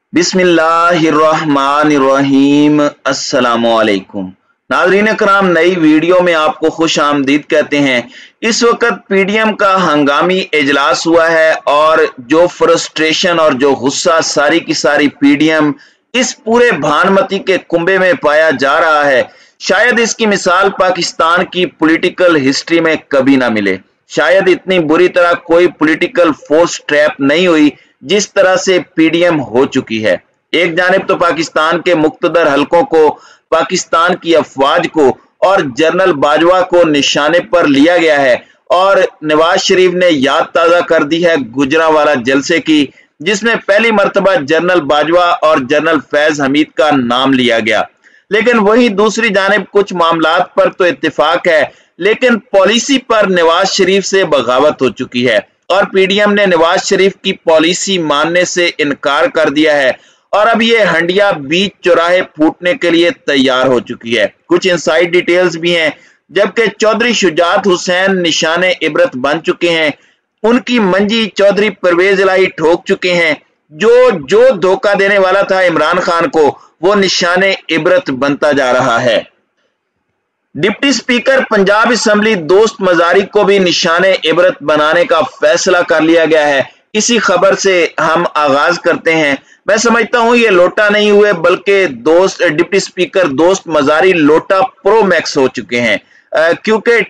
बिस्मिल्लाहिर्रहमानिर्रहीम। अस्सलामुअलैकुम नाज़रीन कराम, नई वीडियो में आपको खुश आमदीद कहते हैं। इस वक्त पीडीएम का हंगामी इजलास हुआ है और जो फ्रस्ट्रेशन और जो गुस्सा सारी की सारी पीडीएम इस पूरे भानुमती के कुंबे में पाया जा रहा है, शायद इसकी मिसाल पाकिस्तान की पॉलिटिकल हिस्ट्री में कभी ना मिले। शायद इतनी बुरी तरह कोई पॉलिटिकल फोर्स ट्रैप नहीं हुई जिस तरह से पीडीएम हो चुकी है। एक जानिब तो पाकिस्तान के मुख्तदर हलकों को, पाकिस्तान की अफवाज को और जनरल बाजवा को निशाने पर लिया गया है और नवाज शरीफ ने याद ताज़ा कर दी है गुजरांवाला जलसे की, जिसमें पहली मर्तबा जनरल बाजवा और जनरल फैज हमीद का नाम लिया गया। लेकिन वही दूसरी जानिब कुछ मामलात पर तो इत्तेफाक है, लेकिन पॉलिसी पर नवाज शरीफ से बगावत हो चुकी है और पीडीएम ने नवाज शरीफ की पॉलिसी मानने से इनकार कर दिया है और अब ये हंडिया बीच चौराहे फूटने के लिए तैयार हो चुकी है। कुछ इनसाइड डिटेल्स भी हैं, जबकि चौधरी शुजात हुसैन निशाने इबरत बन चुके हैं। उनकी मंजी चौधरी परवेज इलाही ठोक चुके हैं। जो धोखा देने वाला था इमरान खान को, वो निशाने इबरत बनता जा रहा है। डिप्टी स्पीकर पंजाब असेंबली दोस्त मजारी को भी निशाने इबरत बनाने का फैसला कर लिया गया है। इसी खबर से हम आगाज करते हैं। मैं समझता हूं ये लोटा नहीं हुए बल्कि डिप्टी स्पीकर दोस्त मजारी लोटा प्रो मैक्स हो चुके हैं, क्योंकि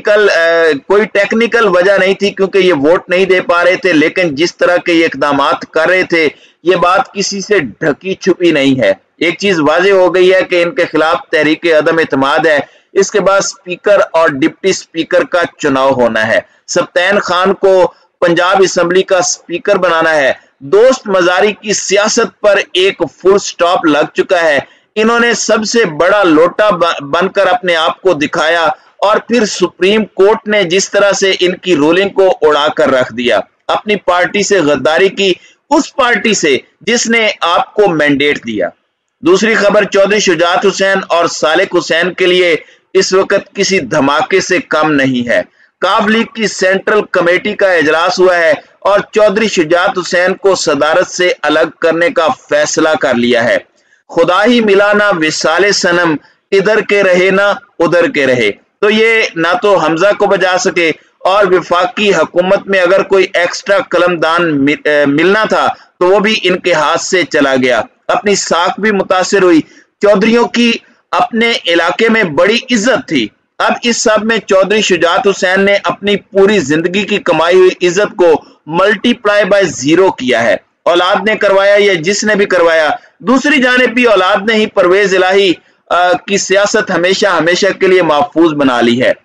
कोई टेक्निकल वजह नहीं थी, क्योंकि ये वोट नहीं दे पा रहे थे। लेकिन जिस तरह के ये इकदामात कर रहे थे, ये बात किसी से ढकी छुपी नहीं है। एक चीज वाजे हो गई है कि इनके खिलाफ तहरीक अदम एतमाद है। इसके बाद स्पीकर और डिप्टी स्पीकर का चुनाव होना है। सब्तैन खान को पंजाब असेंबली का स्पीकर बनाना है। दोस्त मजारी की सियासत पर एक फुल स्टॉप लग चुका है। इन्होंने सबसे बड़ा लोटा बनकर अपने आप को दिखाया और फिर सुप्रीम कोर्ट ने जिस तरह से इनकी रूलिंग को उड़ाकर रख दिया। अपनी पार्टी से गद्दारी की, उस पार्टी से जिसने आपको मैंडेट दिया। दूसरी खबर चौधरी शुजात हुसैन और सालेक हुसैन के लिए इस वक्त किसी धमाके से कम नहीं है। काफ लीग की सेंट्रल कमेटी का इजलास हुआ है और चौधरी शुजात हुसैन को सदारत से अलग करने का फैसला कर लिया है। खुदा ही मिला ना विसाले सनम, इधर के रहे ना उधर के रहे। तो ये ना तो हमजा को बजा सके और वफाकी हुकूमत में अगर कोई एक्स्ट्रा कलमदान मिलना था तो वो भी इनके हाथ से चला गया। अपनी साख भी मुतासिर हुई। चौधरियों की अपने इलाके में बड़ी इज्जत थी। अब इस सब में चौधरी शुजात हुसैन ने अपनी पूरी जिंदगी की कमाई हुई इज्जत को मल्टीप्लाई बाय 0 किया है। औलाद ने करवाया या जिसने भी करवाया। दूसरी जानिब भी औलाद ने ही परवेज इलाही की सियासत हमेशा हमेशा के लिए महफूज बना ली है।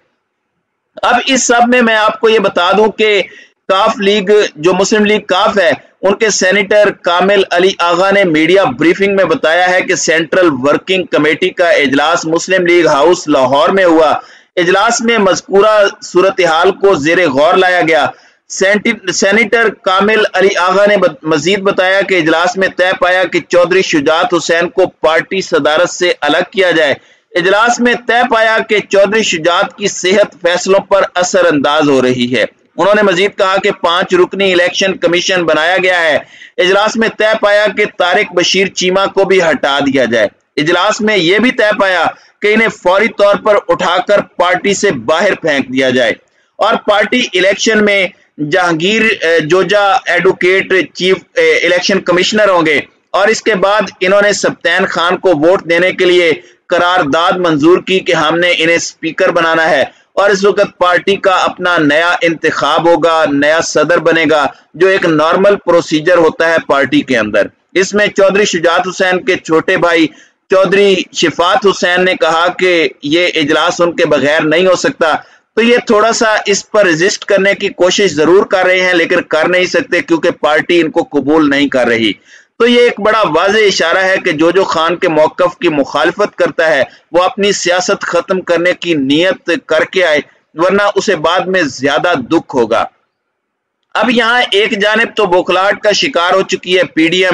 अब इस सब में मैं आपको ये बता दूं कि काफ लीग, जो मुस्लिम लीग काफ है, उनके सेनेटर कामिल अली आगा ने मीडिया ब्रीफिंग में बताया है कि सेंट्रल वर्किंग कमेटी का इजलास मुस्लिम लीग हाउस लाहौर में हुआ। इजलास में मज़कूरा सूरत हाल को जेर गौर लाया गया। सेनेटर कामिल अली आगा ने मजीद बताया कि इजलास में तय पाया कि चौधरी शुजात हुसैन को पार्टी सदारत से अलग किया जाए। इजलास में तय पाया कि चौधरी शुजात की सेहत फैसलों पर असर अंदाज हो रही है। उन्होंने मजीद कहा कि 5 रुकनी इलेक्शन कमीशन बनाया गया है। इजलास में तय पाया कि तारिक बशीर चीमा को भी हटा दिया जाए। इजलास में यह भी तय पाया कि इन्हें फौरी तौर पर उठाकर पार्टी से बाहर फेंक दिया जाए और पार्टी इलेक्शन में Jahangir Joja advocate chief election commissioner होंगे। और इसके बाद इन्होंने सब्तैन खान को वोट देने के लिए करारदाद मंजूर की कि हमने इन्हें स्पीकर बनाना है और इस वक्त पार्टी का अपना नया इंतखाब होगा, नया सदर बनेगा, जो एक नॉर्मल प्रोसीजर होता है पार्टी के अंदर। इसमें चौधरी शुजात हुसैन के छोटे भाई चौधरी शिफात हुसैन ने कहा कि ये इजलास उनके बगैर नहीं हो सकता। तो ये थोड़ा सा इस पर रेजिस्ट करने की कोशिश जरूर कर रहे हैं, लेकिन कर नहीं सकते क्योंकि पार्टी इनको कबूल नहीं कर रही। तो ये एक बड़ा वाज़े इशारा है कि जो खान के मौक़िफ़ की मुखालफत करता है वो अपनी सियासत खत्म करने की नीयत करके आए, वरना उसे बाद में ज्यादा दुख होगा। अब यहाँ एक जानिब तो बौखलाहट का शिकार हो चुकी है पीडीएम,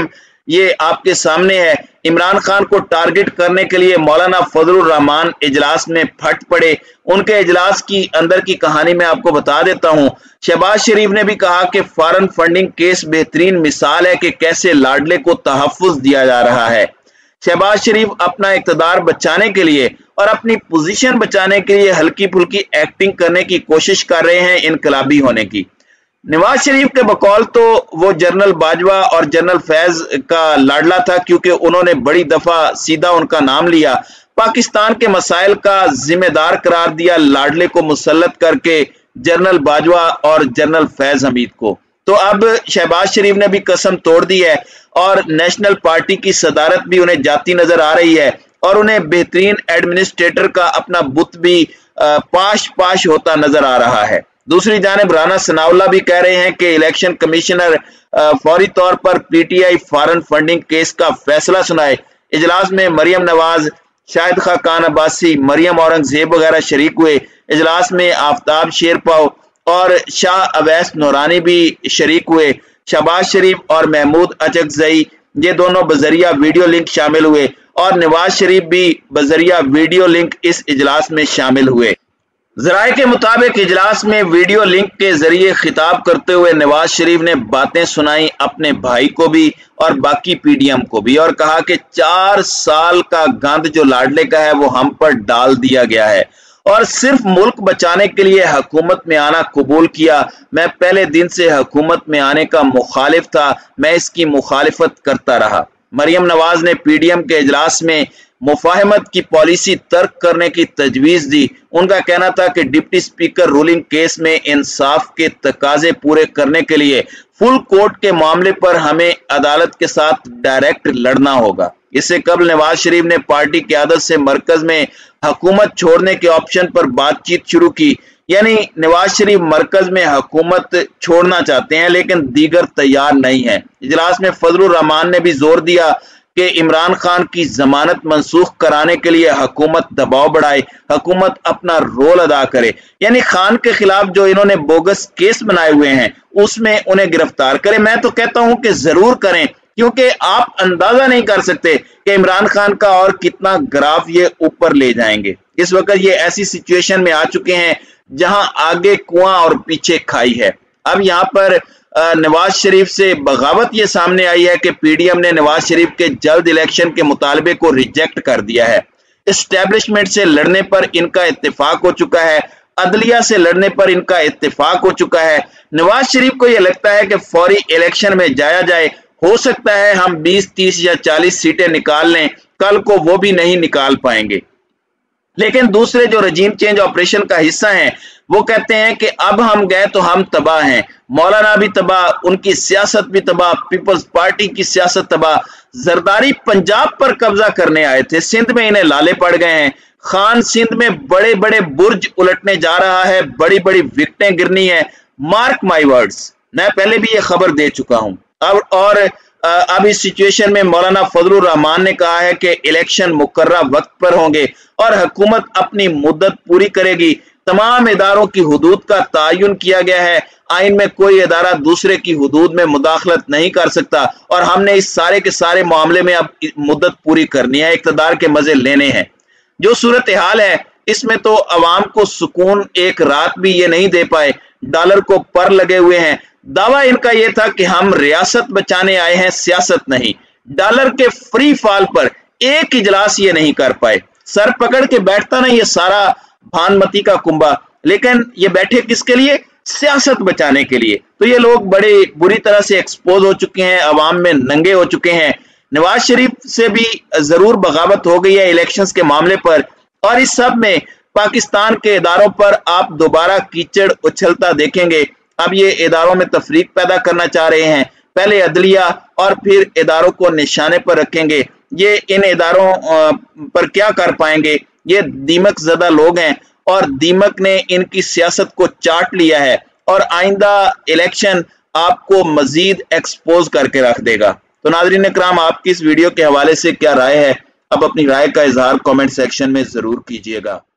ये आपके सामने है। इमरान खान को टारगेट करने के लिए मौलाना फजलुर रहमान इजलास में फट पड़े। उनके इजलास की अंदर की कहानी मैं आपको बता देता हूं। शहबाज शरीफ ने भी कहा कि फॉरेन फंडिंग केस बेहतरीन मिसाल है कि कैसे लाडले को तहफ्फुज दिया जा रहा है। शहबाज शरीफ अपना इक़्तिदार बचाने के लिए और अपनी पोजीशन बचाने के लिए हल्की फुल्की एक्टिंग करने की कोशिश कर रहे हैं इनकलाबी होने की। नवाज शरीफ के बकौल तो वो जनरल बाजवा और जनरल फैज का लाडला था, क्योंकि उन्होंने बड़ी दफा सीधा उनका नाम लिया, पाकिस्तान के मसाइल का जिम्मेदार करार दिया लाडले को मुसल्लत करके जनरल बाजवा और जनरल फैज हमीद को। तो अब शहबाज शरीफ ने भी कसम तोड़ दी है और नेशनल पार्टी की सदारत भी उन्हें जाती नजर आ रही है और उन्हें बेहतरीन एडमिनिस्ट्रेटर का अपना बुत भी पाश पाश होता नजर आ रहा है। दूसरी जानिब राना सनाउल्लाह भी कह रहे हैं कि इलेक्शन कमिश्नर फौरी तौर पर पीटीआई फॉरेन फंडिंग केस का फैसला सुनाए। इजलास में मरियम नवाज, शाहिद खान अब्बासी, मरियम औरंगजेब वगैरह शरीक हुए। इजलास में आफ्ताब शेरपाव और शाह अवैस नूरानी भी शरीक हुए। शहबाज शरीफ और महमूद अचकजई ये दोनों बजरिया वीडियो लिंक शामिल हुए और नवाज शरीफ भी बजरिया वीडियो लिंक इस इजलास में शामिल हुए। ज़राए के मुताबिक इजलास में वीडियो लिंक के जरिए खिताब करते हुए नवाज शरीफ ने बातें सुनाई अपने भाई को भी और बाकी पीडीएम को भी, और कहा कि 4 साल का गंद जो लाडले का है वो हम पर डाल दिया गया है और सिर्फ मुल्क बचाने के लिए हुकूमत में आना कबूल किया। मैं पहले दिन से हुकूमत में आने का मुखालिफ था, मैं इसकी मुखालिफत करता रहा। मरियम नवाज ने पीडीएम के इजलास में मुफाहमत की पॉलिसी तर्क करने की तजवीज़ दी। उनका कहना था कि डिप्टी स्पीकर रूलिंग केस में इंसाफ के तकाजे पूरे करने के लिए फुल कोर्ट के मामले पर हमें अदालत के साथ डायरेक्ट लड़ना होगा। इससे कबल नवाज शरीफ ने पार्टी क़यादत से मरकज में हुकूमत छोड़ने के ऑप्शन पर बातचीत शुरू की। यानी नवाज शरीफ मरकज में हुकूमत छोड़ना चाहते हैं लेकिन दीगर तैयार नहीं है। इजलास में फजलुर रहमान ने भी जोर दिया कि इमरान खान की जमानत मंसूख कराने के लिए हुकूमत दबाव बढ़ाए, हुकूमत अपना रोल अदा करे। यानी खान के खिलाफ जो इन्होंने बोगस केस बनाए हुए हैं उसमें उन्हें गिरफ्तार करें। मैं तो कहता हूं कि जरूर करें, क्योंकि आप अंदाजा नहीं कर सकते कि इमरान खान का और कितना ग्राफ ये ऊपर ले जाएंगे। इस वक्त ये ऐसी सिचुएशन में आ चुके हैं जहां आगे कुआं और पीछे खाई है। अब यहाँ पर नवाज शरीफ से बगावत ये सामने आई है कि पीडीएम ने नवाज शरीफ के जल्द इलेक्शन के मुतालबे को रिजेक्ट कर दिया है। एस्टेब्लिशमेंट से लड़ने पर इनका इत्तेफाक हो चुका है, अदलिया से लड़ने पर इनका इत्तेफाक हो चुका है। नवाज शरीफ को यह लगता है कि फौरी इलेक्शन में जाया जाए, हो सकता है हम 20, 30 या 40 सीटें निकाल लें, कल को वो भी नहीं निकाल पाएंगे। लेकिन दूसरे जो रजीम चेंज ऑपरेशन का हिस्सा हैं वो कहते हैं कि अब हम गए तो हम तबाह हैं। मौलाना भी तबाह, उनकी सियासत भी तबाह, पीपल्स पार्टी की सियासत तबाह। जरदारी पंजाब पर कब्जा करने आए थे, सिंध में इन्हें लाले पड़ गए हैं। खान सिंध में बड़े बड़े बुर्ज उलटने जा रहा है, बड़ी बड़ी विकटें गिरनी है, मार्क माई वर्ड्स। मैं पहले भी ये खबर दे चुका हूं। अब इस सिचुएशन में मौलाना फजलुर रहमान ने कहा है कि इलेक्शन मुकर्रर वक्त पर होंगे और हुकूमत अपनी मुद्दत पूरी करेगी। तमाम इदारों की हुदूद का तयन किया गया है। आइन में कोई इदारा दूसरे की हुदूद में मुदाखलत नहीं कर सकता और हमने इस सारे के सारे मामले में अब मुद्दत पूरी करनी है, इक़्तिदार के मजे लेने हैं। जो सूरत हाल है इसमें तो अवाम को सुकून एक रात भी ये नहीं दे पाए, डॉलर को पर लगे हुए हैं। दावा इनका यह था कि हम रियासत बचाने आए हैं, सियासत नहीं। डॉलर के फ्री फॉल पर एक इजलास ये नहीं कर पाए। सर पकड़ के बैठता ना ये सारा भानमती का कुंबा, लेकिन ये बैठे किसके लिए? सियासत बचाने के लिए। तो ये लोग बड़े बुरी तरह से एक्सपोज हो चुके हैं, अवाम में नंगे हो चुके हैं। नवाज शरीफ से भी जरूर बगावत हो गई है इलेक्शंस के मामले पर, और इस सब में पाकिस्तान के इदारों पर आप दोबारा कीचड़ उछलता देखेंगे। अब ये इदारों में तफरीक पैदा करना चाह रहे हैं, पहले अदलिया और फिर इदारों को निशाने पर रखेंगे। ये इन इदारों पर क्या कर पाएंगे? ये दीमक ज़दा लोग हैं और दीमक ने इनकी सियासत को चाट लिया है और आइंदा इलेक्शन आपको मजीद एक्सपोज करके रख देगा। तो नाज़रीन इकराम, आपकी इस वीडियो के हवाले से क्या राय है? अब अपनी राय का इजहार कमेंट सेक्शन में जरूर कीजिएगा।